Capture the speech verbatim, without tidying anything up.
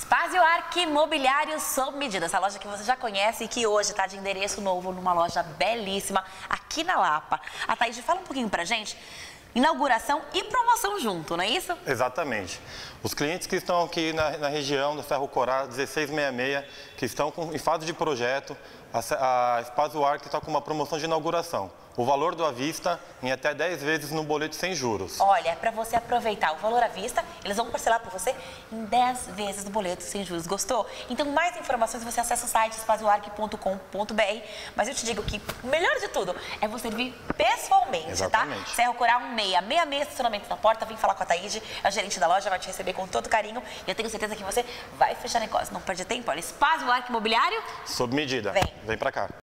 Spazio Arque Mobiliário sob medida. Essa loja que você já conhece e que hoje está de endereço novo numa loja belíssima aqui na Lapa. A Thaís, fala um pouquinho pra gente. Inauguração e promoção junto, não é isso? Exatamente. Os clientes que estão aqui na, na região do Ferro Corá dezesseis sessenta e seis, que estão com, em fase de projeto, a, a Spazio Arque está com uma promoção de inauguração. O valor do à vista em até dez vezes no boleto sem juros. Olha, para você aproveitar o valor à vista, eles vão parcelar para você em dez vezes no boleto sem juros. Gostou? Então, mais informações você acessa o site spazio arque ponto com ponto br. Mas eu te digo que o melhor de tudo é você vir pessoalmente, Exatamente. tá? Ferro Corá um seis seis seis, estacionamento na porta. Vem falar com a Thaís, a gerente da loja, vai te receber com todo carinho. E eu tenho certeza que você vai fechar negócio. Não perde tempo. Olha, Spazio Arque Mobiliário. Sob medida. Vem. Vem pra cá.